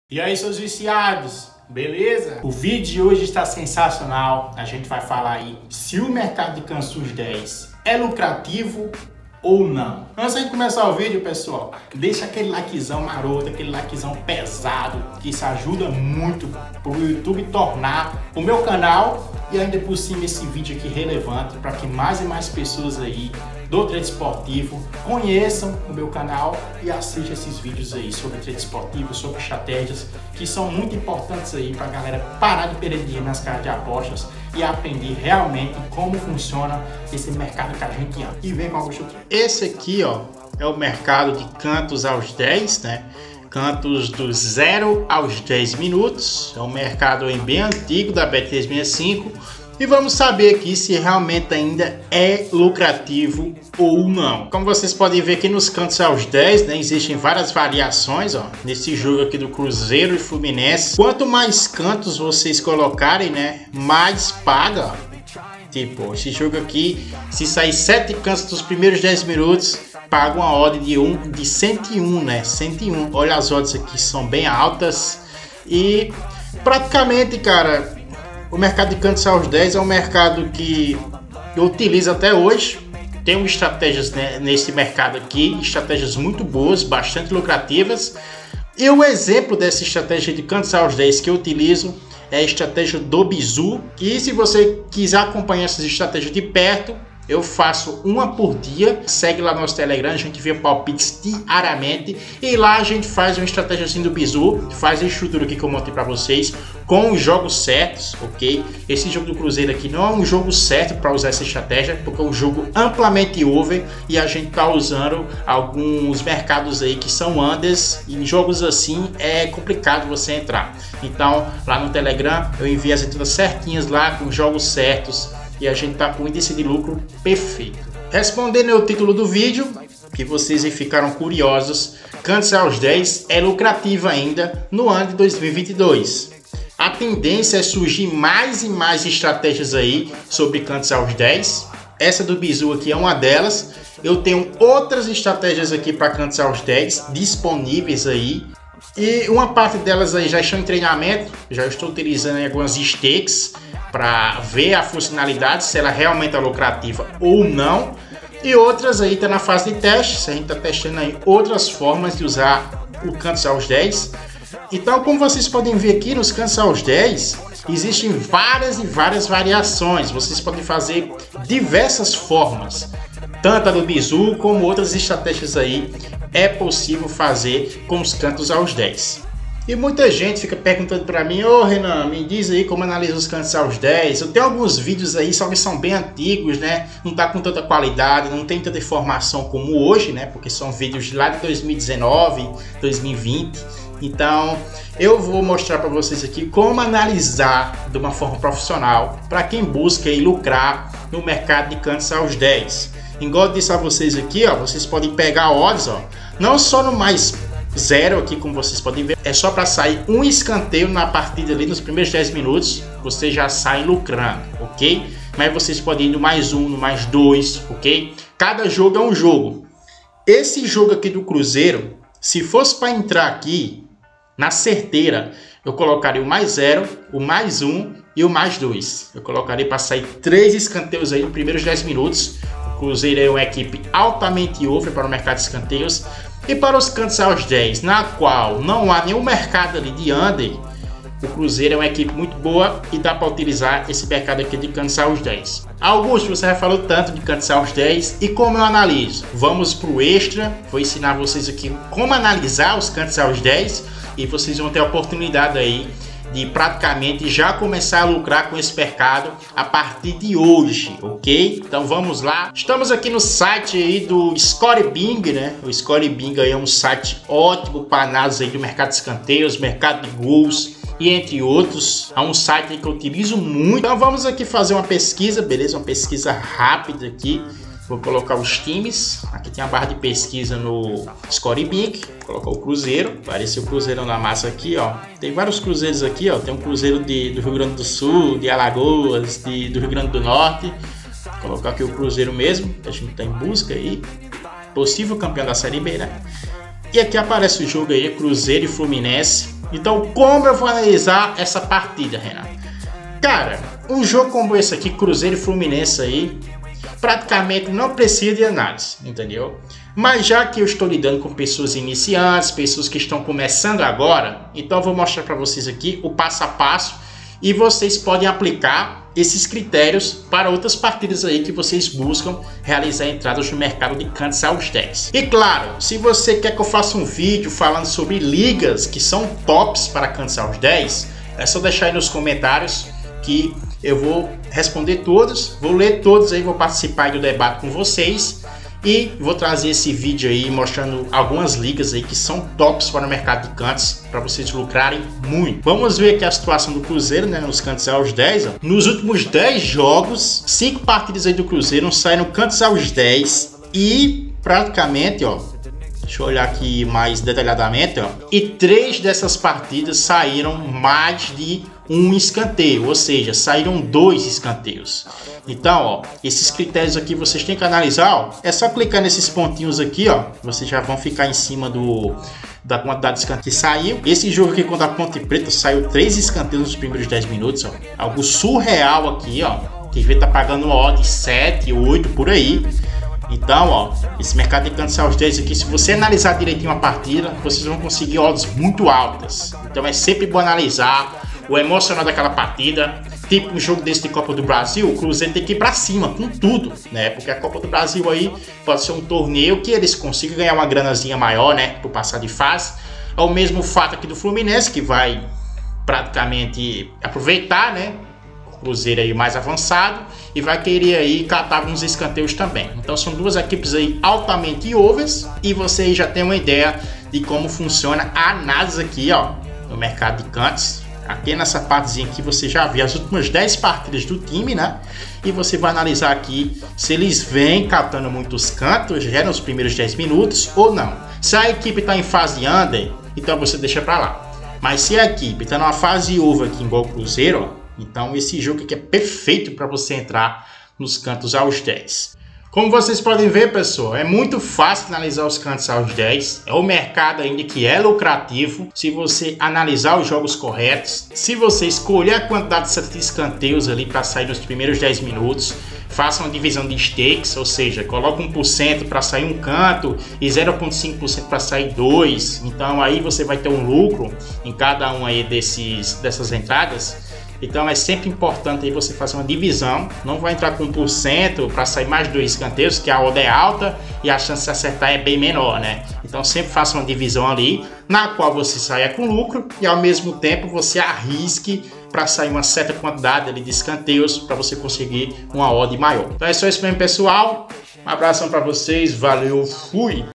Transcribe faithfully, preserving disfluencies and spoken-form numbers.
E aí, seus viciados, beleza? O vídeo de hoje está sensacional. A gente vai falar aí se o mercado de Cantos dez é lucrativo ou não. Antes de começar o vídeo, pessoal, deixa aquele likezão maroto, aquele likezão pesado, que isso ajuda muito para o YouTube tornar o meu canal e ainda por cima esse vídeo aqui relevante para que mais e mais pessoas aí do trade esportivo conheçam o meu canal e assistam esses vídeos aí sobre trade esportivo, sobre estratégias que são muito importantes aí para a galera parar de perder dinheiro nas casas de apostas e aprender realmente como funciona esse mercado que a gente ama. E vem com Augusto. Esse aqui, ó, é o mercado de cantos aos dez, né? Cantos do zero aos dez minutos. É um mercado aí bem antigo da Bet três sessenta e cinco. E vamos saber aqui se realmente ainda é lucrativo ou não. Como vocês podem ver aqui nos cantos aos dez, né, existem várias variações, ó, nesse jogo aqui do Cruzeiro e Fluminense. Quanto mais cantos vocês colocarem, né, mais paga. Ó. Tipo, esse jogo aqui, se sair sete cantos dos primeiros dez minutos, paga uma odd de, um, de cento e um, né? cento e um. Olha, as odds aqui são bem altas. E praticamente, cara, o mercado de cantos aos dez é um mercado que eu utilizo até hoje. Tenho estratégias, né, nesse mercado aqui, estratégias muito boas, bastante lucrativas. E o exemplo dessa estratégia de cantos aos dez que eu utilizo é a estratégia do Bizu. E se você quiser acompanhar essas estratégias de perto, eu faço uma por dia. Segue lá no nosso Telegram, a gente vê palpites diariamente. E lá a gente faz uma estratégia assim do Bizu, faz a estrutura aqui que eu mostrei para vocês, com os jogos certos, ok? Esse jogo do Cruzeiro aqui não é um jogo certo para usar essa estratégia, porque é um jogo amplamente over e a gente tá usando alguns mercados aí que são unders, e em jogos assim é complicado você entrar. Então lá no Telegram eu envio as entradas certinhas lá, com jogos certos, e a gente tá com um índice de lucro perfeito. Respondendo ao título do vídeo, que vocês ficaram curiosos, Cantos aos dez é lucrativo ainda no ano de dois mil e vinte e dois. A tendência é surgir mais e mais estratégias aí sobre Cantos aos dez. Essa do Bizu aqui é uma delas. Eu tenho outras estratégias aqui para Cantos aos dez disponíveis aí. E uma parte delas aí já estão em treinamento. Já estou utilizando aí algumas stakes para ver a funcionalidade, se ela realmente é lucrativa ou não. E outras aí tá na fase de teste. A gente está testando aí outras formas de usar o Cantos aos dez. Então, como vocês podem ver aqui nos Cantos aos dez, existem várias e várias variações. Vocês podem fazer diversas formas, tanto a do Bizu como outras estratégias aí é possível fazer com os Cantos aos dez. E muita gente fica perguntando para mim: ô Renan, me diz aí como analisa os Cantos aos dez. Eu tenho alguns vídeos aí, só que são bem antigos, né? Não tá com tanta qualidade, não tem tanta informação como hoje, né? Porque são vídeos de lá de dois mil e dezenove, dois mil e vinte. Então eu vou mostrar para vocês aqui como analisar de uma forma profissional para quem busca aí lucrar no mercado de Cantos aos dez. Igual eu disse a vocês aqui, ó, vocês podem pegar odds, ó, não só no mais zero aqui, como vocês podem ver, é só para sair um escanteio na partida ali nos primeiros dez minutos, você já sai lucrando, ok? Mas vocês podem ir no mais um, no mais dois, ok? Cada jogo é um jogo. Esse jogo aqui do Cruzeiro, se fosse para entrar aqui na certeira, eu colocaria o mais zero, o mais um e o mais dois. Eu colocaria para sair três escanteios aí nos primeiros dez minutos. O Cruzeiro é uma equipe altamente over para o mercado de escanteios. E para os Cantos aos dez, na qual não há nenhum mercado ali de under, o Cruzeiro é uma equipe muito boa e dá para utilizar esse mercado aqui de Cantos aos dez. Augusto, você já falou tanto de Cantos aos dez e como eu analiso? Vamos para o extra, vou ensinar vocês aqui como analisar os Cantos aos dez e vocês vão ter a oportunidade aí de praticamente já começar a lucrar com esse mercado a partir de hoje, ok? Então vamos lá. Estamos aqui no site aí do ScoreBing, né? O ScoreBing aí é um site ótimo para análise aí do mercado de escanteios, mercado de gols e entre outros. É um site que eu utilizo muito. Então vamos aqui fazer uma pesquisa, beleza? Uma pesquisa rápida aqui. Vou colocar os times. Aqui tem a barra de pesquisa no ScoreBing. Vou colocar o Cruzeiro. Apareceu o Cruzeiro na massa aqui, ó. Tem vários cruzeiros aqui, ó. Tem um Cruzeiro de, do Rio Grande do Sul, de Alagoas, de, do Rio Grande do Norte. Vou colocar aqui o Cruzeiro mesmo, que a gente tá em busca aí. Possível campeão da Série B, né? E aqui aparece o jogo aí, Cruzeiro e Fluminense. Então, como eu vou analisar essa partida, Renato? Cara, um jogo como esse aqui, Cruzeiro e Fluminense aí, praticamente não precisa de análise, entendeu? Mas já que eu estou lidando com pessoas iniciantes, pessoas que estão começando agora, então eu vou mostrar para vocês aqui o passo a passo e vocês podem aplicar esses critérios para outras partidas aí que vocês buscam realizar entradas no mercado de Cantos aos dez. E claro, se você quer que eu faça um vídeo falando sobre ligas que são tops para Cantos aos dez, é só deixar aí nos comentários que eu vou responder todos, vou ler todos aí, vou participar aí do debate com vocês e vou trazer esse vídeo aí mostrando algumas ligas aí que são tops para o mercado de cantos para vocês lucrarem muito. Vamos ver aqui a situação do Cruzeiro, né, nos Cantos aos dez. Ó. Nos últimos dez jogos, cinco partidas aí do Cruzeiro saíram Cantos aos dez e praticamente, ó, deixa eu olhar aqui mais detalhadamente, ó, e três dessas partidas saíram mais de um escanteio, ou seja, saíram dois escanteios. Então, ó, esses critérios aqui vocês têm que analisar, ó, é só clicar nesses pontinhos aqui, ó, vocês já vão ficar em cima do da quantidade de escanteios que saiu. Esse jogo aqui contra a Ponte Preta saiu três escanteios nos primeiros dez minutos, ó, algo surreal aqui, ó, que vê tá pagando uma odd de sete, oito por aí. Então, ó, esse mercado de Cantos aos dez aqui, se você analisar direitinho a partida, vocês vão conseguir odds muito altas. Então é sempre bom analisar o emocional daquela partida. Tipo um jogo desse de Copa do Brasil, o Cruzeiro tem que ir pra cima com tudo, né? Porque a Copa do Brasil aí pode ser um torneio que eles consigam ganhar uma granazinha maior, né? Por passar de fase. É o mesmo fato aqui do Fluminense, que vai praticamente aproveitar, né? Cruzeiro aí mais avançado e vai querer aí catar alguns escanteios também. Então são duas equipes aí altamente overs e você aí já tem uma ideia de como funciona a análise aqui, ó, no mercado de cantos. Aqui nessa partezinha aqui você já vê as últimas dez partidas do time, né? E você vai analisar aqui se eles vêm catando muitos cantos já nos primeiros dez minutos ou não. Se a equipe está em fase under, então você deixa para lá. Mas se a equipe está numa fase over aqui igual o Cruzeiro, ó, então esse jogo aqui é perfeito para você entrar nos cantos aos dez. Como vocês podem ver, pessoal, é muito fácil analisar os cantos aos dez. É um mercado ainda que é lucrativo se você analisar os jogos corretos. Se você escolher a quantidade de escanteios ali para sair nos primeiros dez minutos, faça uma divisão de stakes, ou seja, coloca um por cento para sair um canto e zero vírgula cinco por cento para sair dois. Então aí você vai ter um lucro em cada um aí desses, dessas entradas. Então é sempre importante aí você fazer uma divisão, não vai entrar com um por cento para sair mais dois escanteios, que a odd é alta e a chance de acertar é bem menor, né? Então sempre faça uma divisão ali, na qual você saia com lucro e ao mesmo tempo você arrisque para sair uma certa quantidade ali de escanteios para você conseguir uma odd maior. Então é só isso mesmo, pessoal. Um abração para vocês, valeu, fui!